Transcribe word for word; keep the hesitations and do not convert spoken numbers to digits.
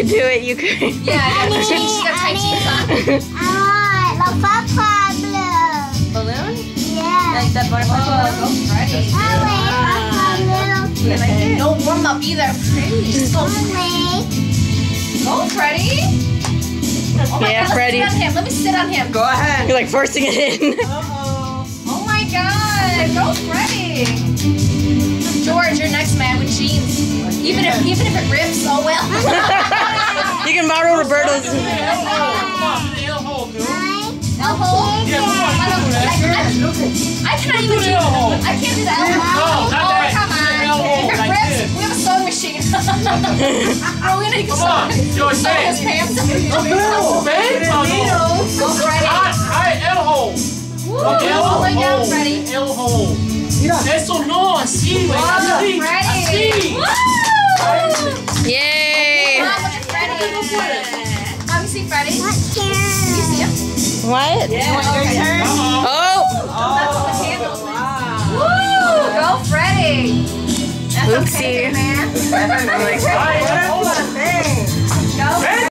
do it, you could. Yeah, I got she's got tight jeans on. I want the papa blue. Balloon? Yeah. Like that butterfly balloon? Go Freddie. I want papa blue. I like it. No warm up either. Pretty. Just go. Go, Freddie. Oh my Yeah, God, Freddie. Let me sit on him. Let me sit on him. Go ahead. You're like forcing it in. Uh-oh. Oh my God. Go, Freddie. George, you're next man with jeans. Even if even if it rips, oh well. You can borrow Roberto's. Come on, do the L hole, dude. L hole? Yeah, come on. I, don't, I, I, I cannot even do L hole. I can't do the L hole. No, not Oh, that. come on. L hole, If it like rips, this. we have a sewing machine. Are we gonna get Come on, sew Joyce, sew say his it. pants? Oh, man. Go, Freddie. Alright, L hole. Woo, L all the way down, hole. Freddie. L hole. Eso no, así, güey. Así. Así. Woo! Yay! Mom, look at Freddie. Mom, you see Freddie? What You see him? What? Yeah, okay. Oh! That's what the handles mean. Woo! Go, Freddie. That's Oopsie. okay, man. I'm like, Alright, L hole.